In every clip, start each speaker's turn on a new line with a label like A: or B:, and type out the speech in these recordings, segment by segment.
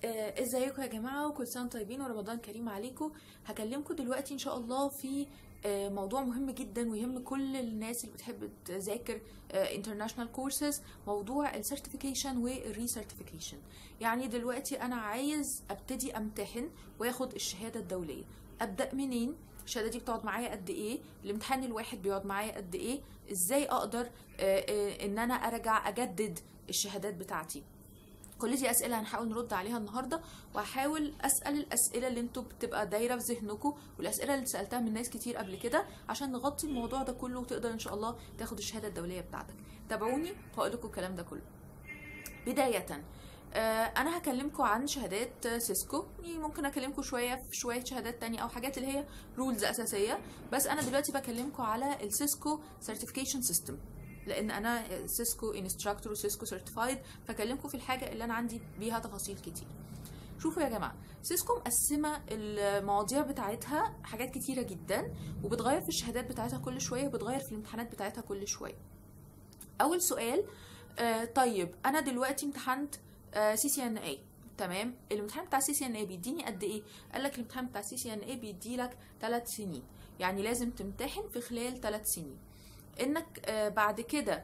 A: ازيكم يا جماعة، وكل سنة طيبين ورمضان كريم عليكم. هكلمكم دلوقتي ان شاء الله في موضوع مهم جدا ويهم كل الناس اللي بتحب تذاكر international courses، موضوع السيرتيفيكيشن والريسيرتيفيكيشن. يعني دلوقتي انا عايز ابتدي امتحن واخد الشهادة الدولية. ابدأ منين؟ الشهادة دي بتقعد معايا قد ايه؟ الامتحان الواحد بيقعد معايا قد ايه؟ ازاي اقدر ان انا ارجع اجدد الشهادات بتاعتي؟ كل دي اسئله هنحاول نرد عليها النهارده، وهحاول اسال الاسئله اللي انتوا بتبقى دايره في ذهنكم والاسئله اللي سالتها من ناس كتير قبل كده عشان نغطي الموضوع ده كله وتقدر ان شاء الله تاخد الشهاده الدوليه بتاعتك. تابعوني وهقول لكم الكلام ده كله. بدايه انا هكلمكم عن شهادات سيسكو، يعني ممكن اكلمكم شويه في شويه شهادات تانية او حاجات اللي هي رولز اساسيه، بس انا دلوقتي بكلمكم على السيسكو سيرتيفيكيشن سيستم، لان انا سيسكو انستراكتور وسيسكو سيرتيفايد، فاكلمكم في الحاجه اللي انا عندي بيها تفاصيل كتير. شوفوا يا جماعه، سيسكو مقسمه المواضيع بتاعتها حاجات كتيره جدا، وبتغير في الشهادات بتاعتها كل شويه، وبتغير في الامتحانات بتاعتها كل شويه. اول سؤال، طيب انا دلوقتي امتحنت CCNA، تمام. الامتحان بتاع CCNA بيديني قد ايه؟ قال لك الامتحان بتاع CCNA بيدي لك 3 سنين، يعني لازم تمتحن في خلال 3 سنين. انك بعد كده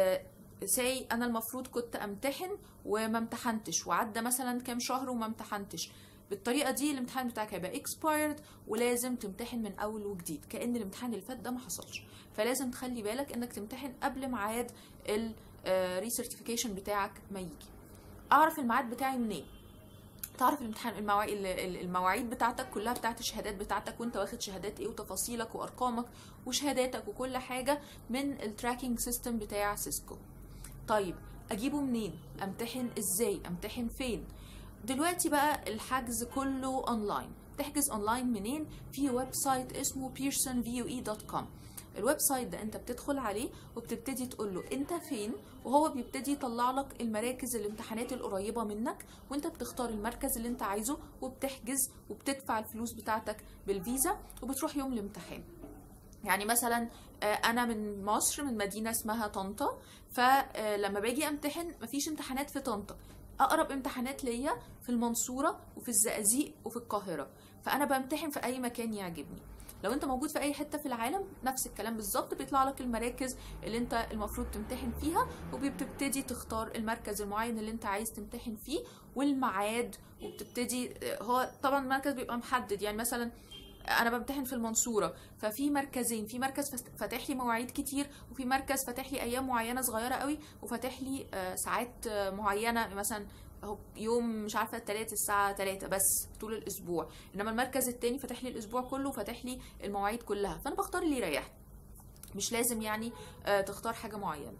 A: ساي انا المفروض كنت امتحن وما امتحنتش، وعدى مثلا كام شهر وما امتحنتش، بالطريقه دي الامتحان بتاعك هيبقى expired، ولازم تمتحن من اول وجديد كأن الامتحان اللي فات ده ما حصلش. فلازم تخلي بالك انك تمتحن قبل ميعاد الريسيرتيفيكيشن بتاعك ما يجي. اعرف الميعاد بتاعي منين؟ تعرف الامتحان المواعيد بتاعتك كلها، بتاعت الشهادات بتاعتك، وانت واخد شهادات ايه، وتفاصيلك وارقامك وشهاداتك وكل حاجه من التراكنج سيستم بتاع سيسكو. طيب اجيبه منين؟ امتحن ازاي؟ امتحن فين؟ دلوقتي بقى الحجز كله اونلاين. تحجز اونلاين منين؟ في ويب سايت اسمه pearsonvoe.com. الويب سايت ده انت بتدخل عليه وبتبتدي تقول له انت فين، وهو بيبتدي يطلع لك المراكز الامتحانات القريبه منك، وانت بتختار المركز اللي انت عايزه وبتحجز وبتدفع الفلوس بتاعتك بالفيزا وبتروح يوم الامتحان. يعني مثلا انا من مصر، من مدينه اسمها طنطا، فلما باجي امتحن مفيش امتحانات في طنطا، اقرب امتحانات ليا في المنصوره وفي الزقازيق وفي القاهره، فانا بمتحن في اي مكان يعجبني. لو انت موجود في اي حته في العالم نفس الكلام بالظبط، بيطلع لك المراكز اللي انت المفروض تمتحن فيها، وبتبتدي تختار المركز المعين اللي انت عايز تمتحن فيه والميعاد، وبتبتدي هو طبعا المركز بيبقى محدد. يعني مثلا انا بمتحن في المنصوره، ففي مركزين، في مركز فاتح لي مواعيد كتير، وفي مركز فاتح لي ايام معينه صغيره قوي، وفاتح لي ساعات معينه، مثلا يوم مش عارفه التلات الساعه 3 بس طول الاسبوع، انما المركز التاني فاتح لي الاسبوع كله وفاتح لي المواعيد كلها، فانا بختار اللي يريحني. مش لازم يعني تختار حاجه معينه.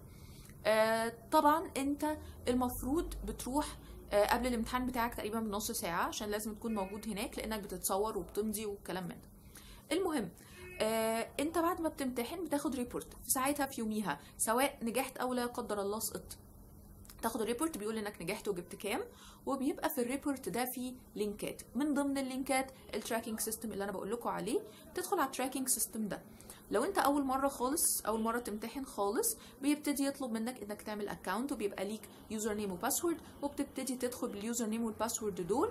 A: طبعا انت المفروض بتروح قبل الامتحان بتاعك تقريبا بنص ساعه، عشان لازم تكون موجود هناك لانك بتتصور وبتمضي والكلام من ده. المهم، انت بعد ما بتمتحن بتاخد ريبورت في ساعتها، في يوميها، سواء نجحت او لا قدر الله سقطت، تاخد الريبورت بيقول انك نجحت وجبت كام، وبيبقى في الريبورت ده فيه لينكات، من ضمن اللينكات التراكنج سيستم اللي انا بقول لكم عليه. تدخل على التراكنج سيستم ده. لو انت اول مره خالص، اول مره تمتحن خالص، بيبتدي يطلب منك انك تعمل اكونت، وبيبقى ليك يوزر نيم وباسورد، وبتبتدي تدخل باليوزر نيم والباسورد دول،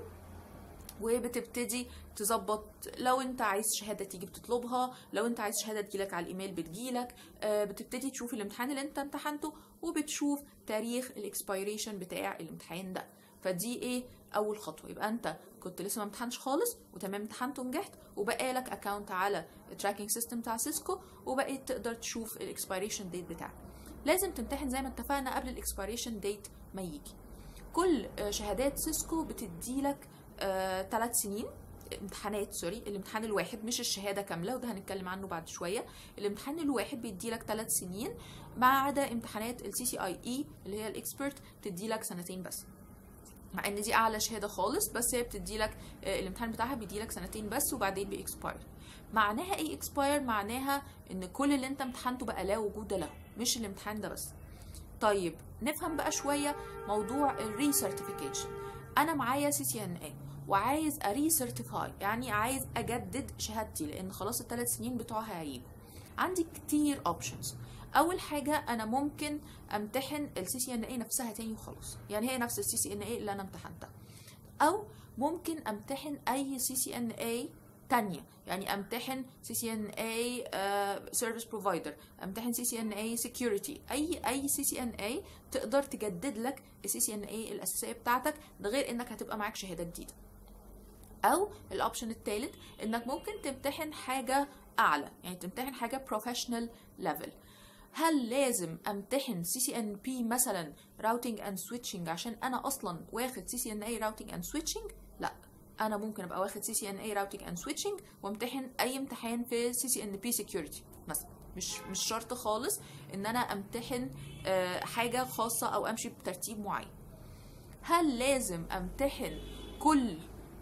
A: وبتبتدي تظبط. لو انت عايز شهاده تيجي بتطلبها، لو انت عايز شهاده تجيلك على الايميل بتجيلك. بتبتدي تشوف الامتحان اللي انت امتحنته، وبتشوف تاريخ الاكسبيريشن بتاع الامتحان ده. فدي ايه؟ اول خطوه. يبقى انت كنت لسه ما امتحنش خالص وتمام امتحنت ونجحت، وبقى لك اكونت على التراكنج سيستم بتاع سيسكو، وبقيت تقدر تشوف الاكسبيريشن ديت بتاعك. لازم تمتحن زي ما اتفقنا قبل الاكسبيريشن ديت ما يجي. كل شهادات سيسكو بتديلك 3 سنين امتحانات، الامتحان الواحد مش الشهاده كامله، وده هنتكلم عنه بعد شويه. الامتحان الواحد بيديلك 3 سنين، ما عدا امتحانات الCCIE اللي هي الاكسبرت بتديلك 2 بس، مع ان دي اعلى شهاده خالص، بس هي بتديلك الامتحان بتاعها بيديلك 2 بس، وبعدين بيكسباير. معناها ايه اكسباير؟ معناها ان كل اللي انت امتحنته بقى لا وجود له، مش الامتحان ده بس. طيب نفهم بقى شويه موضوع الريسيرتيفيكيشن. انا معايا CCNA وعايز اريسيرتيفاي، يعني عايز اجدد شهادتي لان خلاص ال3 سنين بتوعها هيجوا. عندي كتير اوبشنز. اول حاجه انا ممكن امتحن الCCNA نفسها تاني وخلاص، يعني هي نفس الCCNA اللي انا امتحنتها. او ممكن امتحن اي CCNA تانية، يعني امتحن CCNA Service Provider، امتحن CCNA Security، اي CCNA تقدر تجدد لك CCNA الاساسيه بتاعتك، ده غير انك هتبقى معاك شهاده جديده. او الاوبشن الثالث انك ممكن تمتحن حاجه اعلى، يعني تمتحن حاجه Professional Level. هل لازم امتحن CCNP مثلا Routing and Switching عشان انا اصلا واخد CCNA Routing and Switching؟ لا، انا ممكن ابقى واخد CCNA Routing and Switching وامتحن اي امتحان في CCNP Security مثلا. مش شرط خالص ان انا امتحن حاجه خاصه او امشي بترتيب معين. هل لازم امتحن كل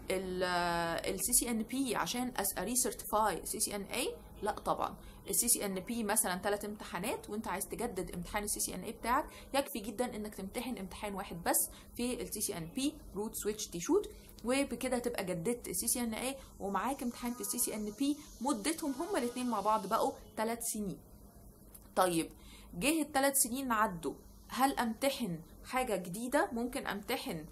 A: ال CCNP عشان اري سيرتيفاي CCNA؟ لا طبعا. CCNP مثلا 3 امتحانات وانت عايز تجدد امتحان CCNA بتاعك، يكفي جدا انك تمتحن امتحان واحد بس في CCNP روت سويتش ديشوت، وبكده تبقى جددت CCNA ومعاك امتحان في CCNP مدتهم هما الاثنين مع بعض بقوا 3 سنين. طيب جه ال3 سنين عدوا، هل امتحن حاجه جديده؟ ممكن امتحن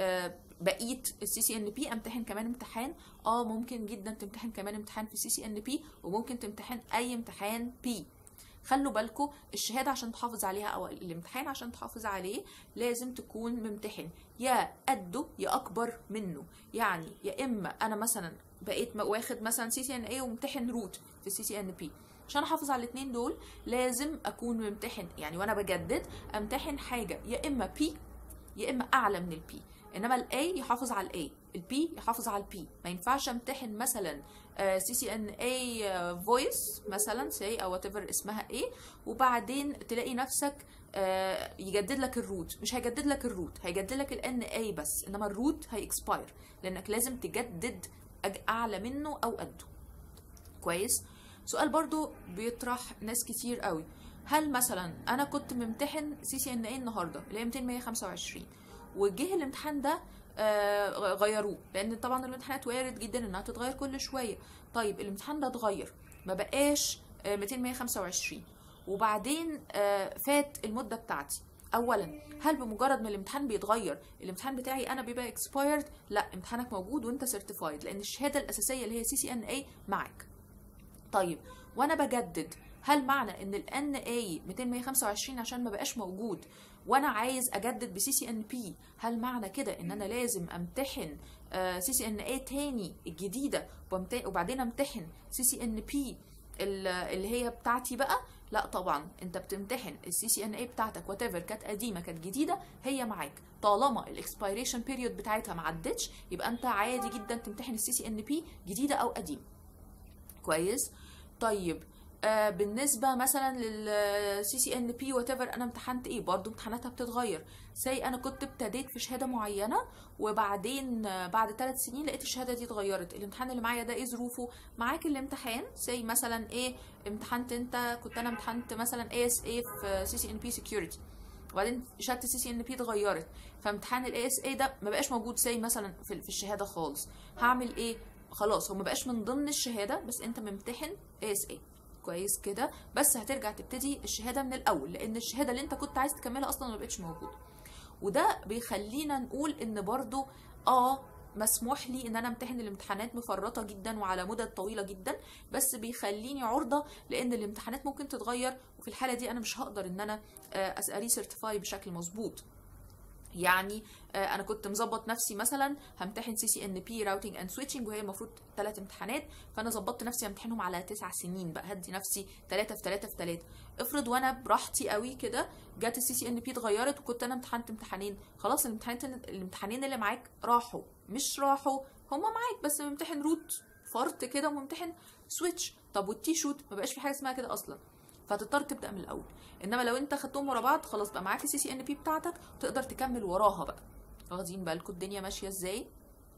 A: بقيه CCNP، امتحن كمان امتحان. ممكن جدا تمتحن كمان امتحان في CCNP، وممكن تمتحن اي امتحان P. خلوا بالكم الشهاده عشان تحافظ عليها او الامتحان عشان تحافظ عليه لازم تكون ممتحن يا قده يا اكبر منه. يعني يا اما انا مثلا بقيت واخد مثلا CCNA وممتحن روت في CCNP، عشان احافظ على الاثنين دول لازم اكون ممتحن، يعني وانا بجدد امتحن حاجه يا اما P يا اما اعلى من البي، انما الاي يحافظ على الاي، البي يحافظ على البي. ما ينفعش امتحن مثلا CCNA فويس مثلا سي او وات ايفر اسمها ايه، وبعدين تلاقي نفسك يجدد لك الروت. مش هيجدد لك الروت، هيجدد لك الNA بس، انما الروت هيكسباير لانك لازم تجدد اعلى منه او قده. كويس. سؤال برضو بيطرح ناس كتير قوي، هل مثلا انا كنت ممتحن CCNA النهارده اللي هي 200-125 وجه الامتحان ده غيروه، لان طبعا الامتحانات وارد جدا انها تتغير كل شويه. طيب الامتحان ده اتغير ما بقاش 200-125 وبعدين فات المده بتاعتي، اولا هل بمجرد ما الامتحان بيتغير الامتحان بتاعي انا بيبقى expired؟ لا، امتحانك موجود وانت certified لان الشهاده الاساسيه اللي هي CCNA معاك. طيب وانا بجدد، هل معنى ان NA 200-125 عشان ما بقاش موجود وانا عايز اجدد ب CCNP، هل معنى كده ان انا لازم امتحن CCNA تاني الجديده وبعدين امتحن CCNP اللي هي بتاعتي بقى؟ لا طبعا، انت بتمتحن CCNA بتاعتك whatever كانت قديمه كانت جديده هي معاك، طالما الاكسبيريشن بيريود بتاعتها ما عدتش يبقى انت عادي جدا تمتحن CCNP جديده او قديمه. كويس. طيب بالنسبه مثلا لل CCNP whatever انا امتحنت ايه، برضو امتحاناتها بتتغير. زي انا كنت ابتديت في شهاده معينه وبعدين بعد 3 سنين لقيت الشهاده دي اتغيرت، الامتحان اللي معايا ده ايه ظروفه؟ معاك الامتحان زي مثلا ايه، امتحنت انت كنت انا امتحنت مثلا ASA في CCNP Security، وبعدين شهاده CCNP اتغيرت، فامتحان ASA ده ما بقاش موجود زي مثلا في الشهاده خالص. هعمل ايه؟ خلاص هو ما بقاش من ضمن الشهاده بس انت ممتحن ASA. كويس كده، بس هترجع تبتدي الشهاده من الاول لان الشهاده اللي انت كنت عايز تكملها اصلا ما بقتش موجوده. وده بيخلينا نقول ان برضو مسموح لي ان انا امتحن الامتحانات مفرطه جدا وعلى مدد طويله جدا، بس بيخليني عرضه لان الامتحانات ممكن تتغير، وفي الحاله دي انا مش هقدر ان انا اري سيرتيفاي بشكل مظبوط. يعني انا كنت مظبط نفسي مثلا همتحن CCNP راوتنج اند سويتشنج وهي المفروض 3 امتحانات، فانا ظبطت نفسي امتحنهم على 9 سنين بقى، هدي نفسي 3 في 3 في 3. افرض وانا براحتي قوي كده جت CCNP اتغيرت وكنت انا امتحنت امتحانين، خلاص الامتحانين اللي معاك راحوا، مش راحوا هما معاك بس ممتحن روت فرط كده وممتحن سويتش. طب والتي شوت ما بقاش في حاجه اسمها كده اصلا، فتضطر تبدا من الاول. انما لو انت خدتهم ورا بعض خلاص بقى معاك CCNP بتاعتك تقدر تكمل وراها بقى. واخدين بالكم الدنيا ماشيه ازاي؟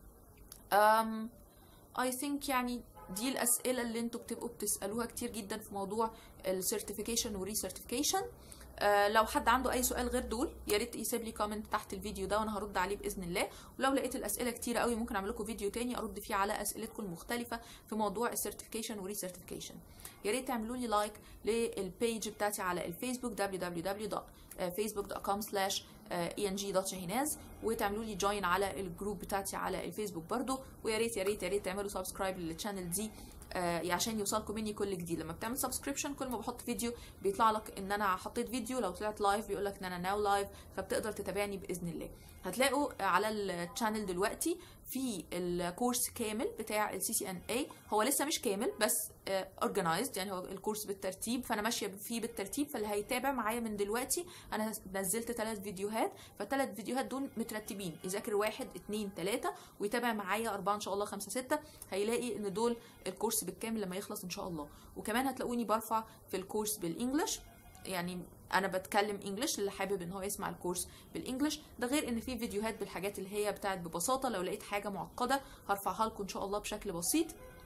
A: I think يعني دي الاسئله اللي انتوا بتبقوا بتسالوها كتير جدا في موضوع السيرتيفيكيشن وريسيرتيفيكيشن. لو حد عنده اي سؤال غير دول يا ريت يسيب لي كومنت تحت الفيديو ده وانا هرد عليه باذن الله. ولو لقيت الاسئله كتيره قوي ممكن اعمل لكم فيديو تاني ارد فيه على اسئلتكم المختلفه في موضوع السيرتيفيكيشن وريسيرتيفيكيشن. يا ريت تعملوا لي لايك للبيج بتاعتي على الفيسبوك www.facebook.com/ ENG.شاهيناز، وتعملوا لي جوين على الجروب بتاعتي على الفيسبوك برضو. ويا ريت يا ريت يا ريت تعملوا سبسكرايب للشانل دي عشان يوصلكم مني كل جديد. لما بتعمل سبسكريبشن كل ما بحط فيديو بيطلع لك ان انا حطيت فيديو، لو طلعت لايف بيقول لك ان انا ناو لايف، فبتقدر تتابعني باذن الله. هتلاقوا على الشانل دلوقتي في الكورس كامل بتاع الCCNA، هو لسه مش كامل بس اورجنايزد، يعني هو الكورس بالترتيب، فانا ماشيه فيه بالترتيب. فاللي هيتابع معايا من دلوقتي، انا نزلت 3 فيديوهات، فال3 فيديوهات دول مترتبين، يذاكر 1 2 3 ويتابع معايا 4 ان شاء الله 5 6، هيلاقي ان دول الكورس بالكامل لما يخلص ان شاء الله. وكمان هتلاقوني برفع في الكورس بالانجلش، يعني انا بتكلم انجلش اللي حابب ان هو يسمع الكورس بالانجلش ده، غير ان في فيديوهات بالحاجات اللي هي بتاعت ببساطه، لو لقيت حاجه معقده هرفعها لكم ان شاء الله بشكل بسيط.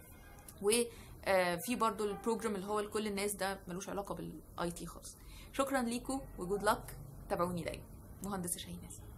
A: وفي برضو البروجرام اللي هو لكل الناس ده ملوش علاقه بالاي تي خالص. شكرا ليكم وجود لك، تابعوني دايما. مهندسه شاهيناز.